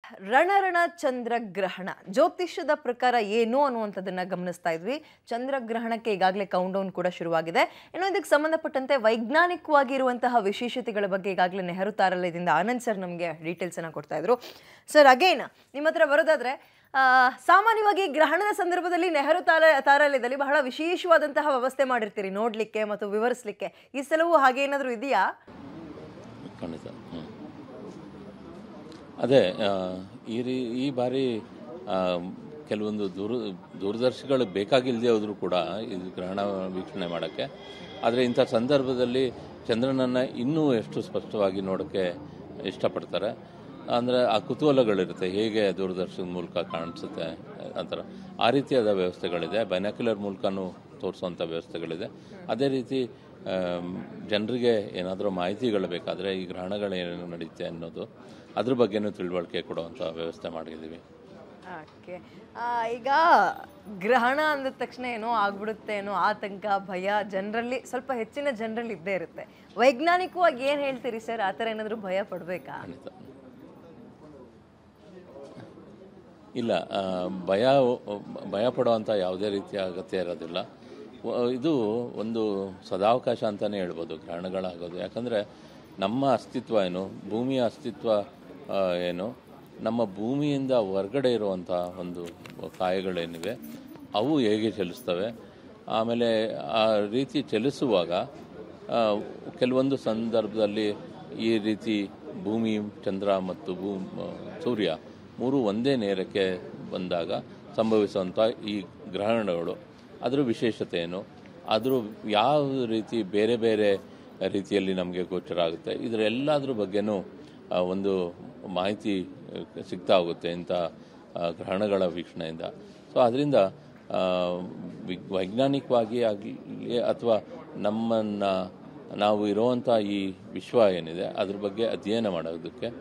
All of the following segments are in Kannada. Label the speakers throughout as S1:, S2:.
S1: ರಣರಣ ಚಂದ್ರಗ್ರಹಣ ಜ್ಯೋತಿಷ್ಯದ ಪ್ರಕಾರ ಏನು ಅನ್ನುವಂಥದ್ದನ್ನ ಗಮನಿಸ್ತಾ ಇದ್ವಿ. ಚಂದ್ರಗ್ರಹಣಕ್ಕೆ ಈಗಾಗಲೇ ಕೌಂಟ್ ಡೌನ್ ಕೂಡ ಶುರುವಾಗಿದೆ. ಇನ್ನು ಇದಕ್ಕೆ ಸಂಬಂಧಪಟ್ಟಂತೆ ವೈಜ್ಞಾನಿಕವಾಗಿ ಇರುವಂತಹ ವಿಶೇಷತೆಗಳ ಬಗ್ಗೆ ಈಗಾಗಲೇ ನೆಹರು ತಾರಾಲಯದಿಂದ ಆನಂದ್ ಸರ್ ನಮಗೆ ಡೀಟೇಲ್ಸ್ ಅನ್ನ ಕೊಡ್ತಾ ಇದ್ರು. ಸರ್ ಅಗೇನ್ ನಿಮ್ಮ ಹತ್ರ ಬರೋದಾದ್ರೆ ಸಾಮಾನ್ಯವಾಗಿ ಗ್ರಹಣದ ಸಂದರ್ಭದಲ್ಲಿ ನೆಹರು ತಾರಾಲಯದಲ್ಲಿ ಬಹಳ ವಿಶೇಷವಾದಂತಹ ವ್ಯವಸ್ಥೆ ಮಾಡಿರ್ತೀರಿ ನೋಡ್ಲಿಕ್ಕೆ ಮತ್ತು ವಿವರಿಸಲಿಕ್ಕೆ. ಈ ಸಲವೂ ಹಾಗೆ ಏನಾದರೂ ಇದೆಯಾ?
S2: ಖಂಡಿತ. ಅದೇ ಈ ಬಾರಿ ಕೆಲವೊಂದು ದೂರದರ್ಶಿಗಳು ಬೇಕಾಗಿಲ್ಲದೆ ಹೋದರೂ ಕೂಡ ಇದು ಗ್ರಹಣ ವೀಕ್ಷಣೆ ಮಾಡೋಕ್ಕೆ. ಆದರೆ ಇಂಥ ಸಂದರ್ಭದಲ್ಲಿ ಚಂದ್ರನನ್ನು ಇನ್ನೂ ಎಷ್ಟು ಸ್ಪಷ್ಟವಾಗಿ ನೋಡೋಕ್ಕೆ ಇಷ್ಟಪಡ್ತಾರೆ. ಅಂದರೆ ಆ ಕುತೂಹಲಗಳಿರುತ್ತೆ, ಹೇಗೆ ದೂರದರ್ಶನದ ಮೂಲಕ ಕಾಣಿಸುತ್ತೆ ಅಂತಾರೆ. ಆ ರೀತಿಯಾದ ವ್ಯವಸ್ಥೆಗಳಿದೆ. ಬೈನಾಕ್ಯುಲರ್ ಮೂಲಕನೂ ತೋರಿಸುವಂಥ ವ್ಯವಸ್ಥೆಗಳಿದೆ. ಅದೇ ರೀತಿ ಜನರಿಗೆ ಏನಾದರೂ ಮಾಹಿತಿಗಳು ಬೇಕಾದರೆ ಈ ಗ್ರಹಣಗಳೇನೇನು ನಡೆಯುತ್ತೆ ಅನ್ನೋದು ಅದ್ರ ಬಗ್ಗೆನೂ ತಿಳುವಳಿಕೆ ಕೊಡುವಂಥ ವ್ಯವಸ್ಥೆ ಮಾಡಿದ್ದೀವಿ.
S1: ಓಕೆ, ಈಗ ಗ್ರಹಣ ಅಂದ ತಕ್ಷಣ ಏನೋ ಆಗ್ಬಿಡುತ್ತೆ ಏನೋ ಆತಂಕ ಭಯ ಜನರಲ್ಲಿ ಸ್ವಲ್ಪ ಹೆಚ್ಚಿನ ಜನರಲ್ಲಿ ಇದ್ದೇ ಇರುತ್ತೆ. ವೈಜ್ಞಾನಿಕವಾಗಿ ಏನು ಹೇಳ್ತೀರಿ ಸರ್? ಆ ಥರ ಏನಾದರೂ ಭಯ ಪಡಬೇಕಾ?
S2: ಖಂಡಿತ ಇಲ್ಲ, ಭಯ ಪಡುವಂಥ ಯಾವುದೇ ರೀತಿಯ ಅಗತ್ಯ ಇರೋದಿಲ್ಲ. ಇದು ಒಂದು ಸದಾವಕಾಶ ಅಂತಲೇ ಹೇಳ್ಬೋದು ಗ್ರಹಣಗಳಾಗೋದು. ಯಾಕಂದರೆ ನಮ್ಮ ಅಸ್ತಿತ್ವ ಏನು, ಭೂಮಿಯ ಅಸ್ತಿತ್ವ ಏನು, ನಮ್ಮ ಭೂಮಿಯಿಂದ ಹೊರಗಡೆ ಇರುವಂಥ ಒಂದು ಕಾಯಗಳೇನಿವೆ ಅವು ಹೇಗೆ ಚಲಿಸ್ತವೆ, ಆಮೇಲೆ ಆ ರೀತಿ ಚಲಿಸುವಾಗ ಕೆಲವೊಂದು ಸಂದರ್ಭದಲ್ಲಿ ಈ ರೀತಿ ಭೂಮಿ, ಚಂದ್ರ ಮತ್ತು ಸೂರ್ಯ ಮೂರು ಒಂದೇ ನೇರಕ್ಕೆ ಬಂದಾಗ ಸಂಭವಿಸುವಂಥ ಈ ಗ್ರಹಣಗಳು ಅದರ ವಿಶೇಷತೆ ಏನು, ಅದರ ಯಾವ ರೀತಿ ಬೇರೆ ಬೇರೆ ರೀತಿಯಲ್ಲಿ ನಮಗೆ ಗೋಚರ ಆಗುತ್ತೆ, ಇದರೆಲ್ಲದ್ರ ಬಗ್ಗೆನೂ ಒಂದು ಮಾಹಿತಿ ಸಿಗ್ತಾ ಹೋಗುತ್ತೆ ಇಂಥ ಗ್ರಹಣಗಳ ವೀಕ್ಷಣೆಯಿಂದ. ಸೊ ಅದರಿಂದ ವೈಜ್ಞಾನಿಕವಾಗಿ ಆಗಲಿ ಅಥವಾ ನಮ್ಮನ್ನು ನಾವು ಇರುವಂಥ ಈ ವಿಶ್ವ ಏನಿದೆ ಅದ್ರ ಬಗ್ಗೆ ಅಧ್ಯಯನ ಮಾಡೋದಕ್ಕೆ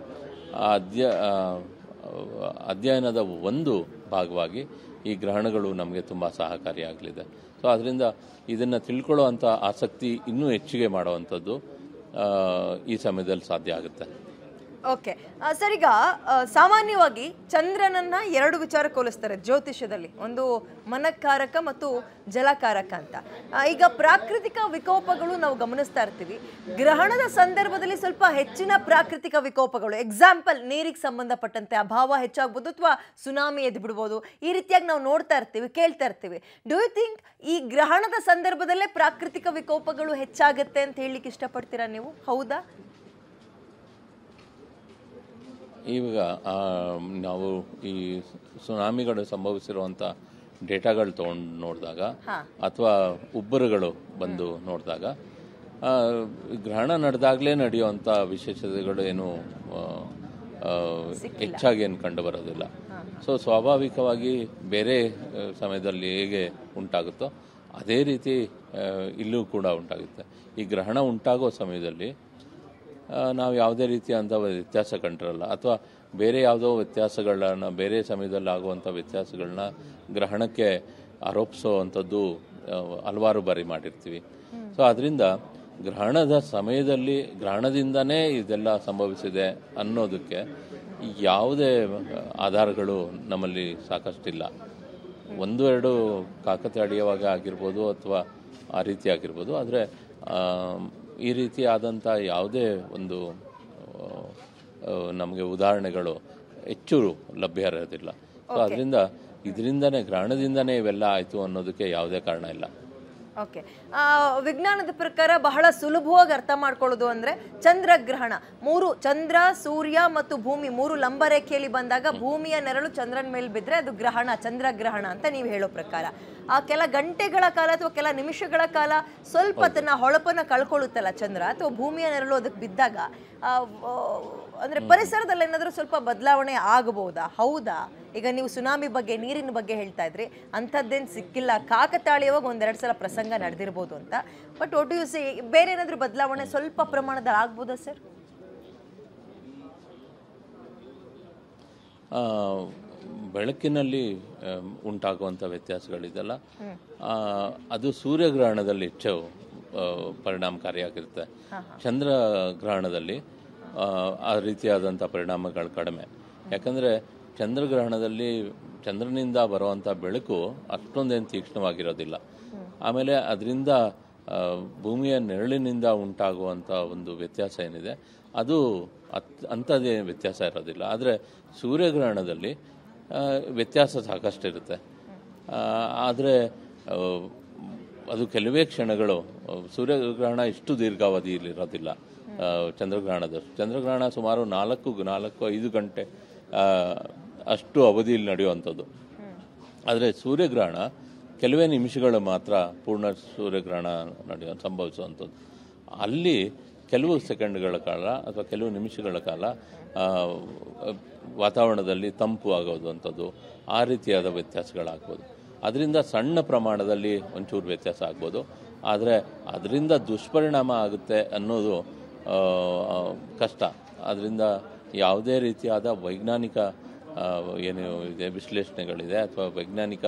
S2: ಅಧ್ಯಯನದ ಒಂದು ಭಾಗವಾಗಿ ಈ ಗ್ರಹಣಗಳು ನಮಗೆ ತುಂಬ ಸಹಕಾರಿಯಾಗಲಿದೆ. ಸೊ ಅದರಿಂದ ಇದನ್ನು ತಿಳ್ಕೊಳ್ಳುವಂಥ ಆಸಕ್ತಿ ಇನ್ನೂ ಹೆಚ್ಚಿಗೆ ಮಾಡುವಂಥದ್ದು ಈ ಸಮಯದಲ್ಲಿ ಸಾಧ್ಯ ಆಗುತ್ತೆ.
S1: ಓಕೆ ಸರ್, ಈಗ ಸಾಮಾನ್ಯವಾಗಿ ಚಂದ್ರನನ್ನ ಎರಡು ವಿಚಾರಕ್ಕೆ ಹೋಲಿಸ್ತಾರೆ ಜ್ಯೋತಿಷ್ಯದಲ್ಲಿ, ಒಂದು ಮನಕಾರಕ ಮತ್ತು ಜಲಕಾರಕ ಅಂತ. ಈಗ ಪ್ರಾಕೃತಿಕ ವಿಕೋಪಗಳು ನಾವು ಗಮನಿಸ್ತಾ ಇರ್ತೀವಿ. ಗ್ರಹಣದ ಸಂದರ್ಭದಲ್ಲಿ ಸ್ವಲ್ಪ ಹೆಚ್ಚಿನ ಪ್ರಾಕೃತಿಕ ವಿಕೋಪಗಳು, ಎಕ್ಸಾಂಪಲ್ ನೀರಿಗೆ ಸಂಬಂಧಪಟ್ಟಂತೆ ಅಭಾವ ಹೆಚ್ಚಾಗ್ಬೋದು ಅಥವಾ ಸುನಾಮಿ ಎದ್ದು ಬಿಡ್ಬೋದು, ಈ ರೀತಿಯಾಗಿ ನಾವು ನೋಡ್ತಾ ಇರ್ತೀವಿ, ಕೇಳ್ತಾ ಇರ್ತೀವಿ. ಡೂ ಯು ಥಿಂಕ್ ಈ ಗ್ರಹಣದ ಸಂದರ್ಭದಲ್ಲೇ ಪ್ರಾಕೃತಿಕ ವಿಕೋಪಗಳು ಹೆಚ್ಚಾಗುತ್ತೆ ಅಂತ ಹೇಳಲಿಕ್ಕೆ ಇಷ್ಟಪಡ್ತೀರಾ ನೀವು? ಹೌದಾ?
S2: ಈಗ ನಾವು ಈ ಸುನಾಮಿಗಳು ಸಂಭವಿಸಿರುವಂಥ ಡೇಟಾಗಳು ತೊಗೊಂಡು ನೋಡಿದಾಗ ಅಥವಾ ಉಬ್ಬರುಗಳು ಬಂದು ನೋಡಿದಾಗ ಗ್ರಹಣ ನಡೆದಾಗಲೇ ನಡೆಯುವಂಥ ವಿಶೇಷತೆಗಳು ಏನು ಹೆಚ್ಚಾಗಿ ಏನು ಕಂಡು ಬರೋದಿಲ್ಲ. ಸೊ ಸ್ವಾಭಾವಿಕವಾಗಿ ಬೇರೆ ಸಮಯದಲ್ಲಿ ಹೇಗೆ ಉಂಟಾಗುತ್ತೋ ಅದೇ ರೀತಿ ಇಲ್ಲೂ ಕೂಡ ಉಂಟಾಗುತ್ತೆ. ಈ ಗ್ರಹಣ ಉಂಟಾಗೋ ಸಮಯದಲ್ಲಿ ನಾವು ಯಾವುದೇ ರೀತಿಯಂಥ ವ್ಯತ್ಯಾಸ ಕಂಡಿರಲ್ಲ, ಅಥವಾ ಬೇರೆ ಯಾವುದೋ ವ್ಯತ್ಯಾಸಗಳನ್ನ, ಬೇರೆ ಸಮಯದಲ್ಲಿ ಆಗುವಂಥ ವ್ಯತ್ಯಾಸಗಳನ್ನ ಗ್ರಹಣಕ್ಕೆ ಆರೋಪಿಸೋ ಅಂಥದ್ದು ಹಲವಾರು ಬಾರಿ ಮಾಡಿರ್ತೀವಿ. ಸೊ ಅದರಿಂದ ಗ್ರಹಣದ ಸಮಯದಲ್ಲಿ ಗ್ರಹಣದಿಂದನೇ ಇದೆಲ್ಲ ಸಂಭವಿಸಿದೆ ಅನ್ನೋದಕ್ಕೆ ಯಾವುದೇ ಆಧಾರಗಳು ನಮ್ಮಲ್ಲಿ ಸಾಕಷ್ಟಿಲ್ಲ. ಒಂದು ಎರಡು ಕಾಕತಾಳೀಯವಾಗಿ ಆಗಿರ್ಬೋದು ಅಥವಾ ಆ ರೀತಿ ಆಗಿರ್ಬೋದು, ಆದರೆ ಈ ರೀತಿ ಆದಂಥ ಯಾವುದೇ ಒಂದು ನಮಗೆ ಉದಾಹರಣೆಗಳು ಹೆಚ್ಚು ಲಭ್ಯ ಇರೋದಿಲ್ಲ. ಸೊ ಇದರಿಂದನೇ ಗ್ರಹಣದಿಂದನೇ ಇವೆಲ್ಲ ಆಯಿತು ಅನ್ನೋದಕ್ಕೆ ಯಾವುದೇ ಕಾರಣ ಇಲ್ಲ.
S1: ಓಕೆ, ವಿಜ್ಞಾನದ ಪ್ರಕಾರ ಬಹಳ ಸುಲಭವಾಗಿ ಅರ್ಥ ಮಾಡ್ಕೊಳ್ಳೋದು ಅಂದರೆ ಚಂದ್ರಗ್ರಹಣ, ಮೂರು ಚಂದ್ರ, ಸೂರ್ಯ ಮತ್ತು ಭೂಮಿ ಮೂರು ಲಂಬರೇಖೆಯಲ್ಲಿ ಬಂದಾಗ ಭೂಮಿಯ ನೆರಳು ಚಂದ್ರನ ಮೇಲೆ ಬಿದ್ದರೆ ಅದು ಗ್ರಹಣ, ಚಂದ್ರಗ್ರಹಣ ಅಂತ ನೀವು ಹೇಳೋ ಪ್ರಕಾರ. ಆ ಕೆಲ ಗಂಟೆಗಳ ಕಾಲ ಅಥವಾ ಕೆಲ ನಿಮಿಷಗಳ ಕಾಲ ಸ್ವಲ್ಪ ತನ್ನ ಹೊಳಪನ್ನು ಕಳ್ಕೊಳ್ಳುತ್ತಲ್ಲ ಚಂದ್ರ, ಅಥವಾ ಭೂಮಿಯ ನೆರಳು ಅದಕ್ಕೆ ಬಿದ್ದಾಗ ಅಂದರೆ ಪರಿಸರದಲ್ಲಿ ಏನಾದರೂ ಸ್ವಲ್ಪ ಬದಲಾವಣೆ ಆಗಬಹುದಾ? ಹೌದಾ? ಈಗ ನೀವು ಸುನಾಮಿ ಬಗ್ಗೆ, ನೀರಿನ ಬಗ್ಗೆ ಹೇಳ್ತಾ ಇದ್ರಿ, ಅಂಥದ್ದೇನು ಸಿಕ್ಕಿಲ್ಲ, ಕಾಕತಾಳೀಯವಾಗಿ ಒಂದೆರಡು ಸಲ ಪ್ರಸಂಗ ನಡೆದಿರ್ಬೋದು ಅಂತ. ಬಟ್ ಒಟ್ಟು ಯು ಸಿ ಬೇರೆ ಏನಾದರೂ ಬದಲಾವಣೆ ಸ್ವಲ್ಪ ಪ್ರಮಾಣದಲ್ಲಿ ಆಗ್ಬೋದಾ ಸರ್?
S2: ಬೆಳಕಿನಲ್ಲಿ ಉಂಟಾಗುವಂಥ ವ್ಯತ್ಯಾಸಗಳಿದೆಲ್ಲ ಅದು ಸೂರ್ಯಗ್ರಹಣದಲ್ಲಿ ಹೆಚ್ಚು ಪರಿಣಾಮಕಾರಿಯಾಗಿರುತ್ತೆ. ಚಂದ್ರಗ್ರಹಣದಲ್ಲಿ ಆ ರೀತಿಯಾದಂಥ ಪರಿಣಾಮಗಳು ಕಡಿಮೆ. ಯಾಕಂದರೆ ಚಂದ್ರಗ್ರಹಣದಲ್ಲಿ ಚಂದ್ರನಿಂದ ಬರುವಂಥ ಬೆಳಕು ಅಷ್ಟೊಂದೇನು ತೀಕ್ಷ್ಣವಾಗಿರೋದಿಲ್ಲ. ಆಮೇಲೆ ಅದರಿಂದ ಭೂಮಿಯ ನೆರಳಿನಿಂದ ಉಂಟಾಗುವಂಥ ಒಂದು ವ್ಯತ್ಯಾಸ ಏನಿದೆ ಅದು ಅಂಥದ್ದೇ ವ್ಯತ್ಯಾಸ ಇರೋದಿಲ್ಲ. ಆದರೆ ಸೂರ್ಯಗ್ರಹಣದಲ್ಲಿ ವ್ಯತ್ಯಾಸ ಸಾಕಷ್ಟಿರುತ್ತೆ. ಆದರೆ ಅದು ಕೆಲವೇ ಕ್ಷಣಗಳು. ಸೂರ್ಯಗ್ರಹಣ ಇಷ್ಟು ದೀರ್ಘಾವಧಿಯಲ್ಲಿರೋದಿಲ್ಲ ಚಂದ್ರಗ್ರಹಣ ಸುಮಾರು 4-5 ಗಂಟೆ ಅಷ್ಟು ಅವಧಿಯಲ್ಲಿ ನಡೆಯುವಂಥದ್ದು. ಆದರೆ ಸೂರ್ಯಗ್ರಹಣ ಕೆಲವೇ ನಿಮಿಷಗಳು ಮಾತ್ರ ಪೂರ್ಣ ಸೂರ್ಯಗ್ರಹಣ ಸಂಭವಿಸುವಂಥದ್ದು. ಅಲ್ಲಿ ಕೆಲವು ಸೆಕೆಂಡ್ಗಳ ಕಾಲ ಅಥವಾ ಕೆಲವು ನಿಮಿಷಗಳ ಕಾಲ ವಾತಾವರಣದಲ್ಲಿ ತಂಪು ಆಗೋದು ಆ ರೀತಿಯಾದ ವ್ಯತ್ಯಾಸಗಳಾಗ್ಬೋದು. ಅದರಿಂದ ಸಣ್ಣ ಪ್ರಮಾಣದಲ್ಲಿ ಒಂಚೂರು ವ್ಯತ್ಯಾಸ ಆಗ್ಬೋದು. ಆದರೆ ಅದರಿಂದ ದುಷ್ಪರಿಣಾಮ ಆಗುತ್ತೆ ಅನ್ನೋದು ಕಷ್ಟ. ಅದರಿಂದ ಯಾವುದೇ ರೀತಿಯಾದ ವೈಜ್ಞಾನಿಕ ಏನು ಇದೆ ವಿಶ್ಲೇಷಣೆಗಳಿದೆ ಅಥವಾ ವೈಜ್ಞಾನಿಕ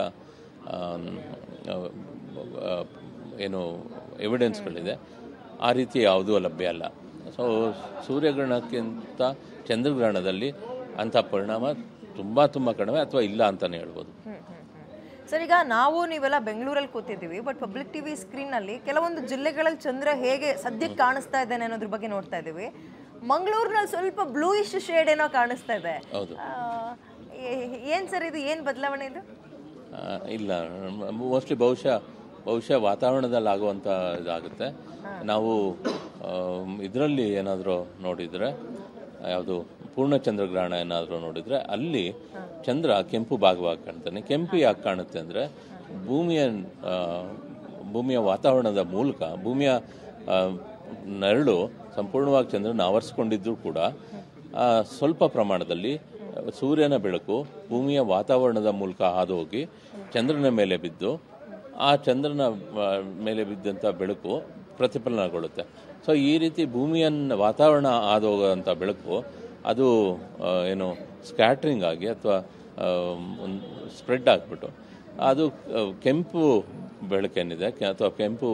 S2: ಏನು ಎವಿಡೆನ್ಸ್ಗಳಿದೆ ಆ ರೀತಿ ಯಾವುದೂ ಲಭ್ಯ ಅಲ್ಲ. ಸೊ ಸೂರ್ಯಗ್ರಹಣಕ್ಕಿಂತ ಚಂದ್ರಗ್ರಹಣದಲ್ಲಿ ಅಂಥ ಪರಿಣಾಮ ತುಂಬ ಕಡಿಮೆ ಅಥವಾ ಇಲ್ಲ ಅಂತಲೇ ಹೇಳ್ಬೋದು.
S1: ಸರ್, ಈಗ ನಾವು ನೀವೆಲ್ಲ ಬೆಂಗಳೂರಲ್ಲಿ ಕೂತಿದ್ದೀವಿ, ಬಟ್ ಪಬ್ಲಿಕ್ ಟಿವಿ ಸ್ಕ್ರೀನಲ್ಲಿ ಕೆಲವೊಂದು ಜಿಲ್ಲೆಗಳಲ್ಲಿ ಚಂದ್ರ ಹೇಗೆ ಸದ್ಯಕ್ಕೆ ಕಾಣಿಸ್ತಾ ಇದ್ದಾನೆ ಅನ್ನೋದ್ರ ಬಗ್ಗೆ ನೋಡ್ತಾ ಇದ್ದೀವಿ. ಮಂಗಳೂರಿನಲ್ಲಿ ಸ್ವಲ್ಪ ಬ್ಲೂಯಿಶ್ ಶೇಡ್ ಏನೋ ಕಾಣಿಸ್ತಾ ಇದೆ. ಏನು ಸರ್ ಇದು, ಏನು ಬದಲಾವಣೆ ಇದು?
S2: ಇಲ್ಲ, ಮೋಸ್ಟ್ಲಿ ಬಹುಶಃ ವಾತಾವರಣದಲ್ಲಿ ಆಗುವಂಥ ಇದಾಗುತ್ತೆ. ನಾವು ಇದರಲ್ಲಿ ಏನಾದರೂ ನೋಡಿದರೆ, ಯಾವುದು ಪೂರ್ಣ ಚಂದ್ರಗ್ರಹಣ ಏನಾದರೂ ನೋಡಿದರೆ ಅಲ್ಲಿ ಚಂದ್ರ ಕೆಂಪು ಭಾಗವಾಗಿ ಕಾಣ್ತಾನೆ. ಕೆಂಪು ಯಾಕೆ ಕಾಣುತ್ತೆ ಅಂದರೆ ಭೂಮಿಯ ವಾತಾವರಣದ ಮೂಲಕ ಭೂಮಿಯ ನೆರಳು ಸಂಪೂರ್ಣವಾಗಿ ಚಂದ್ರನ ಆವರಿಸ್ಕೊಂಡಿದ್ರೂ ಕೂಡ ಸ್ವಲ್ಪ ಪ್ರಮಾಣದಲ್ಲಿ ಸೂರ್ಯನ ಬೆಳಕು ಭೂಮಿಯ ವಾತಾವರಣದ ಮೂಲಕ ಹಾದು ಹೋಗಿ ಚಂದ್ರನ ಮೇಲೆ ಬಿದ್ದು ಆ ಚಂದ್ರನ ಮೇಲೆ ಬಿದ್ದಂಥ ಬೆಳಕು ಪ್ರತಿಫಲನಗೊಳ್ಳುತ್ತೆ. ಸೊ ಈ ರೀತಿ ಭೂಮಿಯ ವಾತಾವರಣ ಹಾದು ಹೋಗೋಂಥ ಬೆಳಕು ಅದು ಏನು ಸ್ಕ್ಯಾಟ್ರಿಂಗ್ ಆಗಿ ಅಥವಾ ಸ್ಪ್ರೆಡ್ ಆಗಿಬಿಟ್ಟು ಅದು ಕೆಂಪು ಬೆಳಕೇನಿದೆ ಅಥವಾ ಕೆಂಪು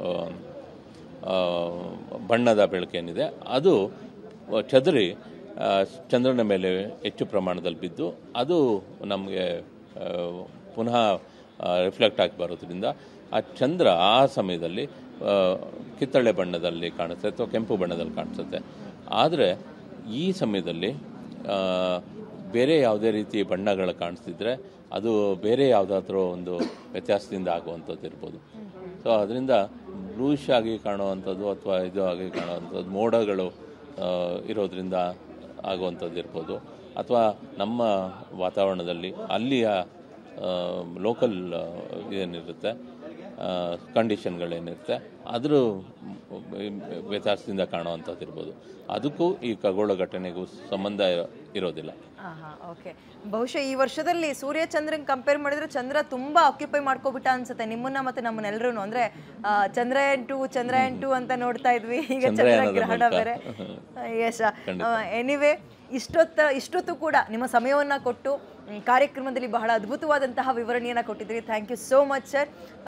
S2: ಬಣ್ಣದ ಬೆಳಕೇನಿದೆ ಅದು ಚದುರಿ ಚಂದ್ರನ ಮೇಲೆ ಹೆಚ್ಚು ಪ್ರಮಾಣದಲ್ಲಿ ಬಿದ್ದು ಅದು ನಮಗೆ ಪುನಃ ರಿಫ್ಲೆಕ್ಟ್ ಆಗಿ ಬರೋದ್ರಿಂದ ಆ ಚಂದ್ರ ಆ ಸಮಯದಲ್ಲಿ ಕಿತ್ತಳೆ ಬಣ್ಣದಲ್ಲಿ ಕಾಣಿಸುತ್ತೆ ಅಥವಾ ಕೆಂಪು ಬಣ್ಣದಲ್ಲಿ ಕಾಣಿಸುತ್ತೆ. ಆದರೆ ಈ ಸಮಯದಲ್ಲಿ ಬೇರೆ ಯಾವುದೇ ರೀತಿ ಬಣ್ಣಗಳು ಕಾಣಿಸ್ತಿದ್ರೆ ಅದು ಬೇರೆ ಯಾವುದಾದ್ರೂ ಒಂದು ವ್ಯತ್ಯಾಸದಿಂದ ಆಗುವಂಥದ್ದು ಇರ್ಬೋದು. ಸೊ ಅದರಿಂದ ಬ್ಲೂಯಿಶ್ ಆಗಿ ಕಾಣುವಂಥದ್ದು ಅಥವಾ ಇದು ಆಗಿ ಕಾಣುವಂಥದ್ದು ಮೋಡಗಳು ಇರೋದ್ರಿಂದ ಆಗುವಂಥದ್ದು ಇರ್ಬೋದು. ಅಥವಾ ನಮ್ಮ ವಾತಾವರಣದಲ್ಲಿ ಅಲ್ಲಿಯ ಲೋಕಲ್ ಏನಿರುತ್ತೆ ಕಂಡೀಷನ್ಗಳೇನಿರುತ್ತೆ ಅದ್ರ ವ್ಯತ್ಯಾಸದಿಂದ ಕಾಣುವಂಥದ್ದು ಇರ್ಬೋದು. ಅದಕ್ಕೂ ಈ ಖಗೋಳ ಘಟನೆಗೂ ಸಂಬಂಧ ಇರೋದಿಲ್ಲ.
S1: ಓಕೆ, ಬಹುಶಃ ಈ ವರ್ಷದಲ್ಲಿ ಸೂರ್ಯ ಚಂದ್ರನ್ ಕಂಪೇರ್ ಮಾಡಿದ್ರೆ ಚಂದ್ರ ತುಂಬಾ ಆಕ್ಯುಪೈ ಮಾಡ್ಕೋಬಿಟ್ಟ ಅನ್ಸುತ್ತೆ ನಿಮ್ಮನ್ನ ಮತ್ತೆ ನಮ್ಮನ್ನೆಲ್ಲರೂ. ಅಂದ್ರೆ ಚಂದ್ರಯಾನ್ 2 ಅಂತ ನೋಡ್ತಾ ಇದ್ವಿ, ಈಗ ಚಂದ್ರಗ್ರಹಣ ಬೇರೆ. ಯಶ, ಎನಿವೇ ಇಷ್ಟೊತ್ತು ಕೂಡ ನಿಮ್ಮ ಸಮಯವನ್ನ ಕೊಟ್ಟು ಕಾರ್ಯಕ್ರಮದಲ್ಲಿ ಬಹಳ ಅದ್ಭುತವಾದಂತಹ ವಿವರಣೆಯನ್ನ ಕೊಟ್ಟಿದ್ರಿ. Thank you so much sir.